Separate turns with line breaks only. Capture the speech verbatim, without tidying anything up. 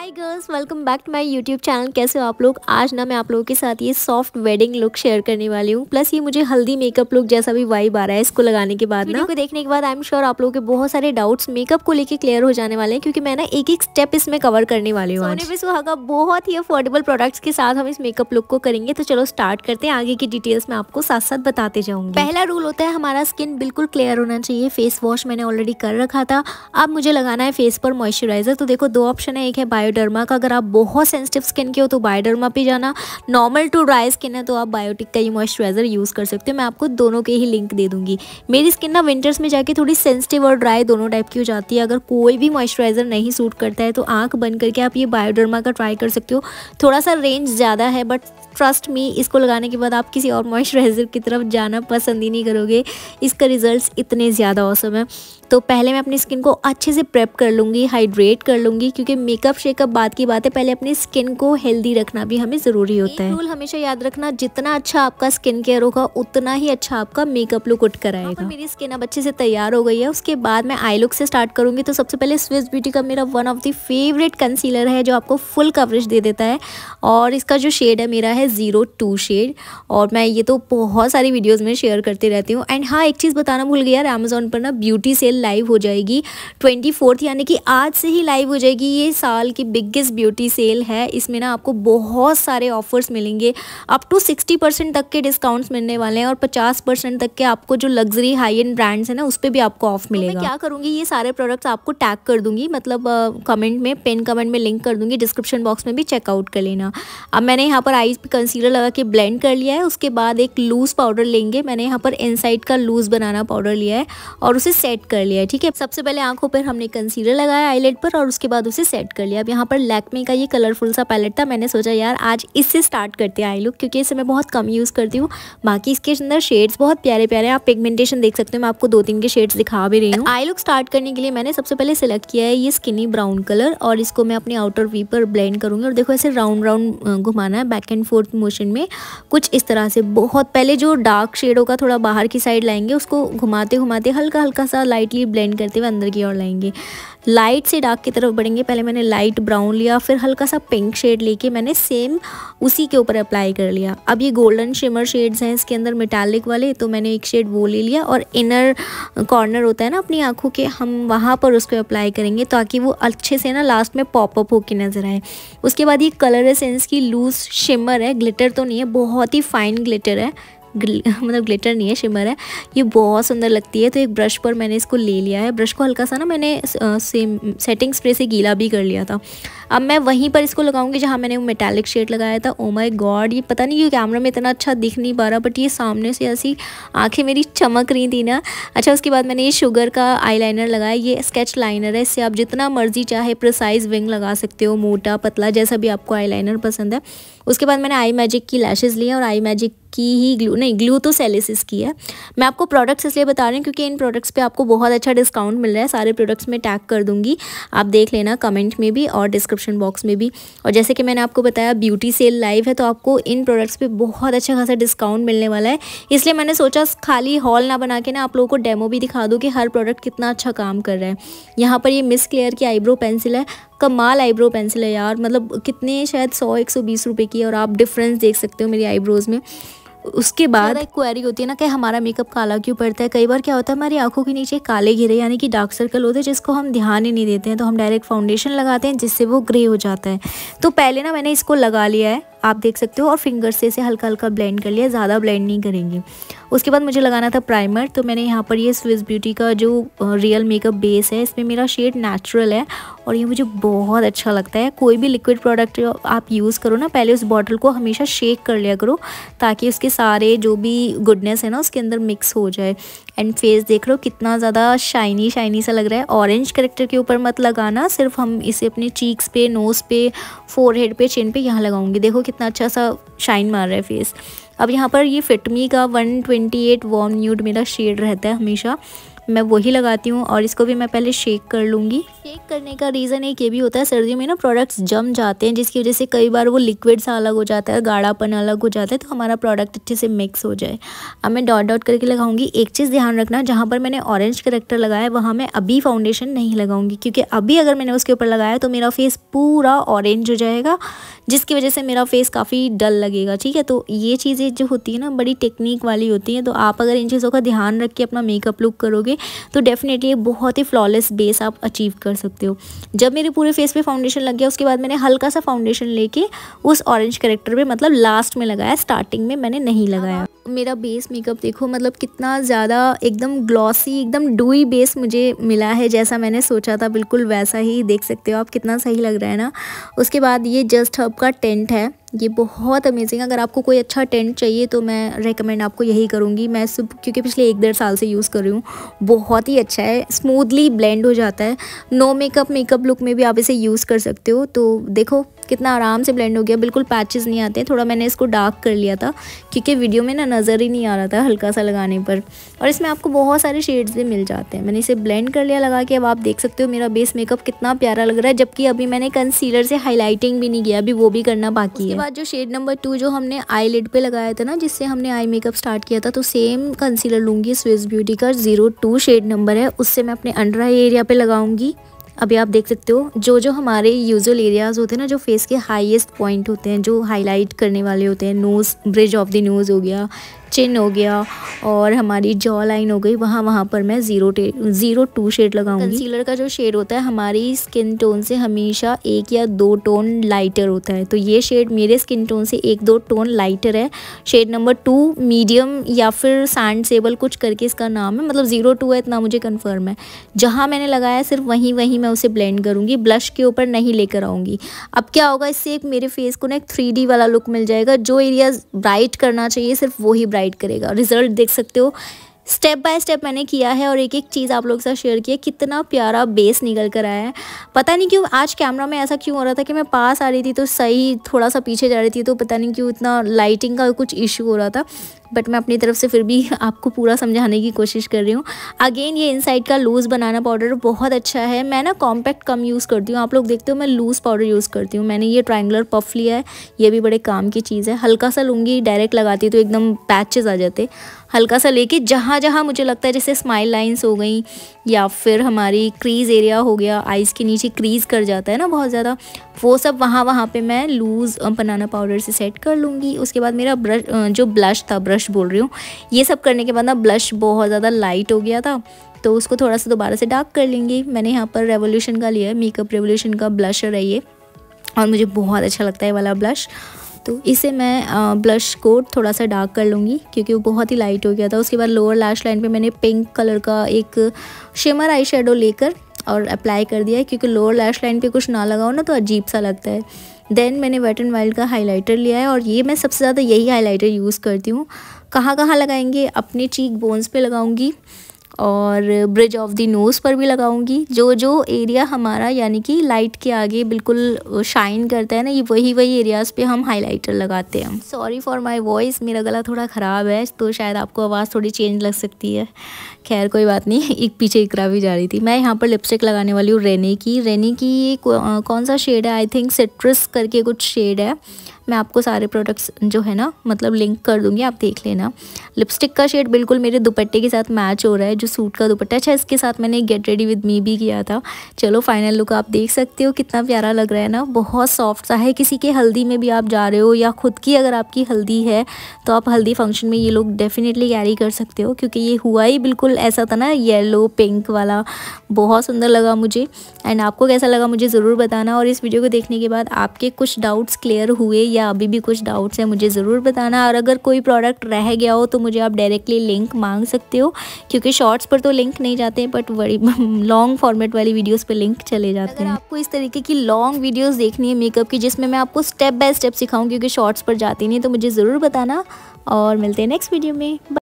Hi girls, welcome back to my YouTube channel. कैसे हो आप लोग। आज ना मैं आप लोगों के साथ ये सॉफ्ट वेडिंग लुक शेयर करने वाली हूँ। प्लस ये मुझे हल्दी मेकअप लुक जैसा भी वाइब आ रहा है इसको लगाने के बाद। वीडियो को देखने के बाद आई एम श्योर आप लोगों के बहुत सारे डाउट्स मेकअप को लेके क्लियर हो जाने वाले हैं, क्योंकि मैं ना एक एक स्टेप इसमें कवर करने वाली हूँ। सोने पे सुहागा बहुत ही अफोर्डेबल प्रोडक्ट्स के साथ हम इस मेकअप लुक को करेंगे। तो चलो स्टार्ट करते हैं। आगे की डिटेल्स में आपको साथ साथ बताते जाऊंगी। पहला रूल होता है हमारा स्किन बिल्कुल क्लियर होना चाहिए। फेस वॉश मैंने ऑलरेडी कर रखा था। अब मुझे लगाना है फेस पर मॉइस्चराइजर। तो देखो दो ऑप्शन है, एक है बायोडर्मा का। अगर आप बहुत सेंसिटिव स्किन के हो तो बायोडर्मा पे जाना, नॉर्मल टू ड्राई स्किन है तो आप बायोटिक का ये मॉइस्चराइजर यूज़ कर सकते हो। मैं आपको दोनों के ही लिंक दे दूंगी। मेरी स्किन ना विंटर्स में जाके थोड़ी सेंसिटिव और ड्राई दोनों टाइप की हो जाती है। अगर कोई भी मॉइस्चराइजर नहीं सूट करता है तो आंख बंद करके आप ये बायोडर्मा का ट्राई कर सकते हो। थोड़ा सा रेंज ज़्यादा है बट ट्रस्ट मी, इसको लगाने के बाद आप किसी और मॉइस्चराइज़र की तरफ जाना पसंद ही नहीं करोगे। इसका रिजल्ट्स इतने ज़्यादा ऑसम है। तो पहले मैं अपनी स्किन को अच्छे से प्रेप कर लूँगी, हाइड्रेट कर लूँगी, क्योंकि मेकअप शेकअप बाद की बात है। पहले अपनी स्किन को हेल्दी रखना भी हमें ज़रूरी होता है। रूल हमेशा याद रखना, जितना अच्छा आपका स्किन केयर होगा उतना ही अच्छा आपका मेकअप लुक उठ कर आएगा। मेरी स्किन अब अच्छे से तैयार हो गई है। उसके बाद मैं आई लुक से स्टार्ट करूँगी। तो सबसे पहले स्विस ब्यूटी का मेरा one of the favourite concealer है, जो आपको फुल कवरेज दे देता है। और इसका जो शेड है मेरा है ज़ीरो टू शेड। और मैं ये तो बहुत सारी वीडियोस में शेयर करती रहती हूँ। एंड हाँ, एक चीज़ बताना भूल गई यार, अमेजोन पर ना ब्यूटी सेल लाइव हो जाएगी ट्वेंटी फोर्थ, यानी कि आज से ही लाइव हो जाएगी। ये साल की बिगेस्ट ब्यूटी सेल है। इसमें ना आपको बहुत सारे ऑफर्स मिलेंगे। अप टू सिक्सटी परसेंट तक के डिस्काउंट्स मिलने वाले हैं और पचास परसेंट तक के आपको जो लग्जरी हाई एंड ब्रांड्स है ना उस पर भी आपको ऑफ मिलेगा। तो मैं क्या करूँगी, ये सारे प्रोडक्ट्स आपको टैग कर दूंगी, मतलब कमेंट में, पिन कमेंट में लिंक कर दूंगी। डिस्क्रिप्शन बॉक्स में भी चेकआउट कर लेना। अब मैंने यहाँ पर आईज पे कंसीलर लगा के ब्लेंड कर लिया है। उसके बाद एक लूज पाउडर लेंगे। मैंने यहाँ पर इनसाइड का लूज बनाना पाउडर लिया है और उसे सेट कर लिया है। ठीक है, सबसे पहले आंखों पर हमने कंसीलर लगाया आईलेट पर और उसके बाद उसे सेट कर लिया। अब यहाँ पर लैक्मे का ये कलरफुल सा पैलेट था। मैंने सोचा यार आज इससे स्टार्ट करते हैं आई लुक, क्योंकि इसे मैं बहुत कम यूज़ करती हूँ। बाकी इसके अंदर शेड्स बहुत प्यारे प्यारे हैं। आप पिगमेंटेशन देख सकते हो। मैं आपको दो तीन के शेड्स दिखा भी रही हूँ। आई लुक स्टार्ट करने के लिए मैंने सबसे पहले सिलेक्ट किया है ये स्किनी ब्राउन कलर और इसको मैं अपनी आउटर वी पर ब्लेंड करूँगी। और देखो ऐसे राउंड राउंड घुमाना है बैक एंड फोर्थ मोशन में, कुछ इस तरह से। बहुत पहले जो डार्क शेड होगा थोड़ा बाहर की साइड लाएंगे, उसको घुमाते घुमाते हल्का हल्का सा लाइटली ब्लेंड करते हुए अंदर की ओर लाएंगे। लाइट से डार्क की तरफ बढ़ेंगे। पहले मैंने लाइट ब्राउन लिया, फिर हल्का सा पिंक शेड लेके मैंने सेम उसी के ऊपर अप्लाई कर लिया। अब ये गोल्डन शिमर शेड्स हैं इसके अंदर मेटालिक वाले, तो मैंने एक शेड वो ले लिया और इनर कॉर्नर होता है ना अपनी आंखों के, हम वहाँ पर उसको अप्लाई करेंगे ताकि वो अच्छे से ना लास्ट में पॉपअप होके नज़र आए। उसके बाद ये कलर एसेंस की लूज शिमर है, ग्लिटर तो नहीं है, बहुत ही फाइन ग्लिटर है, मतलब ग्लिटर नहीं है, शिमर है। ये बहुत सुंदर लगती है। तो एक ब्रश पर मैंने इसको ले लिया है। ब्रश को हल्का सा ना मैंने सेम सेटिंग स्प्रे से गीला भी कर लिया था। अब मैं वहीं पर इसको लगाऊंगी जहाँ मैंने वो मेटालिक शेड लगाया था। ओ माय गॉड, ये पता नहीं क्यों कैमरा में इतना अच्छा दिख नहीं पा रहा, बट ये सामने से ऐसी आंखें मेरी चमक रही थी ना। अच्छा, उसके बाद मैंने ये शुगर का आईलाइनर लगाया। ये स्केच लाइनर है, इससे आप जितना मर्जी चाहे प्रिसाइज विंग लगा सकते हो, मोटा पतला जैसा भी आपको आईलाइनर पसंद है। उसके बाद मैंने आई मैजिक की लैशेज़ ली और आई मैजिक की ही ग्लू, नहीं ग्लू तो सेलिसिस की है। मैं आपको प्रोडक्ट्स इसलिए बता रही हूँ क्योंकि इन प्रोडक्ट्स पे आपको बहुत अच्छा डिस्काउंट मिल रहा है। सारे प्रोडक्ट्स में टैग कर दूंगी, आप देख लेना कमेंट में भी और डिस्क्रिप्शन बॉक्स में भी। और जैसे कि मैंने आपको बताया ब्यूटी सेल लाइव है, तो आपको इन प्रोडक्ट्स पे बहुत अच्छा खासा डिस्काउंट मिलने वाला है। इसलिए मैंने सोचा खाली हॉल ना बना के ना आप लोगों को डेमो भी दिखा दूँ कि हर प्रोडक्ट कितना अच्छा काम कर रहा है। यहाँ पर ये मिस क्लेयर की आईब्रो पेंसिल है, कमाल आईब्रो पेंसिल है यार, मतलब कितने शायद सौ एक सौ बीस रुपये की, और आप डिफरेंस देख सकते हो मेरी आईब्रोज़ में। उसके बाद एक क्वेरी होती है ना कि हमारा मेकअप काला क्यों पड़ता है। कई बार क्या होता है हमारी आंखों के नीचे काले घेरे यानी कि डार्क सर्कल होते हैं, जिसको हम ध्यान ही नहीं देते हैं। तो हम डायरेक्ट फाउंडेशन लगाते हैं जिससे वो ग्रे हो जाता है। तो पहले ना मैंने इसको लगा लिया है, आप देख सकते हो, और फिंगर से इसे हल्का हल्का ब्लेंड कर लिया, ज़्यादा ब्लेंड नहीं करेंगे। उसके बाद मुझे लगाना था प्राइमर। तो मैंने यहाँ पर ये स्विस ब्यूटी का जो रियल मेकअप बेस है, इसमें मेरा शेड नेचुरल है और ये मुझे बहुत अच्छा लगता है। कोई भी लिक्विड प्रोडक्ट जो आप यूज़ करो ना, पहले उस बॉटल को हमेशा शेक कर लिया करो ताकि उसके सारे जो भी गुडनेस है ना उसके अंदर मिक्स हो जाए। एंड फेस देख लो कितना ज़्यादा शाइनी शाइनी सा लग रहा है। ऑरेंज करेक्टर के ऊपर मत लगाना, सिर्फ हम इसे अपने चीक्स पे, नोज़ पे, फोरहेड पे, चिन पे यहाँ लगाऊंगी। देखो कितना अच्छा सा शाइन मार रहा है फेस। अब यहाँ पर ये फिटमी का one twenty eight warm nude मेरा शेड रहता है हमेशा। मैं वही लगाती हूँ और इसको भी मैं पहले शेक कर लूँगी। शेक करने का रीज़न एक ये भी होता है, सर्दियों में ना प्रोडक्ट्स जम जाते हैं, जिसकी वजह से कई बार वो लिक्विड सा अलग हो जाता है, गाढ़ापन अलग हो जाता है, तो हमारा प्रोडक्ट अच्छे से मिक्स हो जाए। अब मैं डॉट डॉट करके लगाऊंगी। एक चीज़ ध्यान रखना, जहाँ पर मैंने ऑरेंज करेक्टर लगाया है वहाँ मैं अभी फाउंडेशन नहीं लगाऊंगी, क्योंकि अभी अगर मैंने उसके ऊपर लगाया तो मेरा फेस पूरा ऑरेंज हो जाएगा, जिसकी वजह से मेरा फेस काफ़ी डल लगेगा। ठीक है, तो ये चीज़ें जो होती है ना बड़ी टेक्निक वाली होती हैं, तो आप अगर इन चीज़ों का ध्यान रख के अपना मेकअप लुक करोगे तो डेफिनेटली बहुत ही फ्लॉलेस बेस आप अचीव कर सकते हो। जब मेरे पूरे फेस पे फाउंडेशन लग गया, उसके बाद मैंने हल्का सा फाउंडेशन लेके उस ऑरेंज करेक्टर पे मतलब लास्ट में लगाया, स्टार्टिंग में मैंने नहीं लगाया। मेरा बेस मेकअप देखो मतलब कितना ज़्यादा एकदम ग्लॉसी, एकदम डूई बेस मुझे मिला है, जैसा मैंने सोचा था बिल्कुल वैसा ही। देख सकते हो आप कितना सही लग रहा है ना। उसके बाद ये जस्ट हब का टेंट है, ये बहुत अमेजिंग। अगर आपको कोई अच्छा टेंट चाहिए तो मैं रेकमेंड आपको यही करूँगी। मैं सिर्फ क्योंकि पिछले एक डेढ़ साल से यूज़ कर रही हूँ, बहुत ही अच्छा है, स्मूथली ब्लेंड हो जाता है। नो मेकअप मेकअप लुक में भी आप इसे यूज़ कर सकते हो। तो देखो कितना आराम से ब्लेंड हो गया, बिल्कुल पैचेस नहीं आते। थोड़ा मैंने इसको डार्क कर लिया था क्योंकि वीडियो में ना नज़र ही नहीं आ रहा था हल्का सा लगाने पर, और इसमें आपको बहुत सारे शेड्स भी मिल जाते हैं। मैंने इसे ब्लेंड कर लिया लगा के। अब आप देख सकते हो मेरा बेस मेकअप कितना प्यारा लग रहा है, जबकि अभी मैंने कंसीलर से हाईलाइटिंग भी नहीं किया, अभी वो भी करना बाकी है। जो शेड नंबर टू जो हमने आई लिड पे लगाया था ना, जिससे हमने आई मेकअप स्टार्ट किया था, तो सेम कंसीलर लूँगी स्विस ब्यूटी का जीरो टू शेड नंबर है, उससे मैं अपने अंडर आई एरिया पे लगाऊंगी। अभी आप देख सकते हो जो जो हमारे यूजुअल एरियाज़ होते हैं ना, जो फेस के हाईएस्ट पॉइंट होते हैं, जो हाईलाइट करने वाले होते हैं, nose, bridge of the nose हो गया, चिन हो गया और हमारी जॉ लाइन हो गई, वहाँ वहाँ पर मैं zero to zero two shade लगाऊंगी। कंसीलर का जो शेड होता है हमारी स्किन टोन से हमेशा एक या दो टोन लाइटर होता है, तो ये शेड मेरे स्किन टोन से एक दो टोन लाइटर है। शेड नंबर टू मीडियम या फिर सैंड सेबल कुछ करके इसका नाम है, मतलब ज़ीरो टू है इतना मुझे कन्फर्म है। जहाँ मैंने लगाया सिर्फ वहीं वहीं मैं उसे ब्लेंड करूँगी, ब्लश के ऊपर नहीं लेकर आऊँगी। अब क्या होगा, इससे एक मेरे फेस को ना एक थ्री डी वाला लुक मिल जाएगा। जो एरियाज ब्राइट करना चाहिए सिर्फ वही ब्राइट करेगा। रिजल्ट देख सकते हो, स्टेप बाय स्टेप मैंने किया है और एक एक चीज़ आप लोगों के साथ शेयर किया। कितना प्यारा बेस निकल कर आया है। पता नहीं क्यों आज कैमरा में ऐसा क्यों हो रहा था कि मैं पास आ रही थी तो सही, थोड़ा सा पीछे जा रही थी तो पता नहीं क्यों इतना लाइटिंग का कुछ इशू हो रहा था, बट मैं अपनी तरफ से फिर भी आपको पूरा समझाने की कोशिश कर रही हूँ। अगेन ये इनसाइड का लूज़ बनाना पाउडर बहुत अच्छा है। मैं ना कॉम्पैक्ट कम यूज़ करती हूँ, आप लोग देखते हो मैं लूज़ पाउडर यूज़ करती हूँ। मैंने ये ट्रायंगुलर पफ लिया है, ये भी बड़े काम की चीज़ है। हल्का सा लूँगी, डायरेक्ट लगाती तो एकदम पैचेस आ जाते। हल्का सा लेके जहाँ जहाँ मुझे लगता है जैसे स्माइल लाइंस हो गई या फिर हमारी क्रीज एरिया हो गया, आइज़ के नीचे क्रीज कर जाता है ना बहुत ज़्यादा, वो सब वहाँ वहाँ पे मैं लूज़ बनाना पाउडर से सेट कर लूँगी। उसके बाद मेरा ब्रश, जो ब्लश था, ब्रश बोल रही हूँ, ये सब करने के बाद ना ब्लश बहुत ज़्यादा लाइट हो गया था, तो उसको थोड़ा सा दोबारा से डार्क कर लेंगे। मैंने यहाँ पर रेवोल्यूशन का लिया है, मेकअप रेवोल्यूशन का ब्लशर है ये, और मुझे बहुत अच्छा लगता है वाला ब्लश। तो इसे मैं ब्लश को थोड़ा सा डार्क कर लूँगी क्योंकि वो बहुत ही लाइट हो गया था। उसके बाद लोअर लैश लाइन पे मैंने पिंक कलर का एक शिमर आई शेडो लेकर और अप्लाई कर दिया है, क्योंकि लोअर लैश लाइन पे कुछ ना लगाओ ना तो अजीब सा लगता है। देन मैंने वेट एंड वाइल्ड का हाइलाइटर लिया है और ये मैं सबसे ज़्यादा यही हाइलाइटर यूज़ करती हूँ। कहाँ कहाँ लगाएंगे, अपने चीक बोन्स पे लगाऊंगी और ब्रिज ऑफ द नोज़ पर भी लगाऊंगी। जो जो एरिया हमारा यानी कि लाइट के आगे बिल्कुल शाइन करता है ना, ये वही वही एरियाज़ पे हम हाइलाइटर लगाते हैं। सॉरी फॉर माय वॉइस, मेरा गला थोड़ा ख़राब है तो शायद आपको आवाज़ थोड़ी चेंज लग सकती है। खैर कोई बात नहीं, एक पीछे इकरा भी जा रही थी। मैं यहाँ पर लिपस्टिक लगाने वाली हूँ रेने की। रेने की ये कौन सा शेड है, आई थिंक सिट्रस करके कुछ शेड है। मैं आपको सारे प्रोडक्ट्स जो है ना मतलब लिंक कर दूंगी, आप देख लेना। लिपस्टिक का शेड बिल्कुल मेरे दुपट्टे के साथ मैच हो रहा है, जो सूट का दुपट्टा। अच्छा, इसके साथ मैंने गेट रेडी विद मी भी किया था। चलो फाइनल लुक आप देख सकते हो, कितना प्यारा लग रहा है ना, बहुत सॉफ्ट सा है। किसी के हल्दी में भी आप जा रहे हो या खुद की अगर आपकी हल्दी है तो आप हल्दी फंक्शन में ये लुक डेफिनेटली कैरी कर सकते हो, क्योंकि ये हुआ ही बिल्कुल ऐसा था ना, येलो पिंक वाला। बहुत सुंदर लगा मुझे। एंड आपको कैसा लगा मुझे ज़रूर बताना, और इस वीडियो को देखने के बाद आपके कुछ डाउट्स क्लियर हुए या अभी भी कुछ डाउट्स हैं मुझे ज़रूर बताना। और अगर कोई प्रोडक्ट रह गया हो तो मुझे आप डायरेक्टली लिंक मांग सकते हो, क्योंकि शॉर्ट्स पर तो लिंक नहीं जाते हैं बट बड़ी लॉन्ग फॉर्मेट वाली वीडियोस पे लिंक चले जाते हैं। अगर आपको इस तरीके की लॉन्ग वीडियोस देखनी है मेकअप की, जिसमें मैं आपको स्टेप बाय स्टेप सिखाऊं, क्योंकि शॉर्ट्स पर जाती नहीं, तो मुझे ज़रूर बताना। और मिलते हैं नेक्स्ट वीडियो में।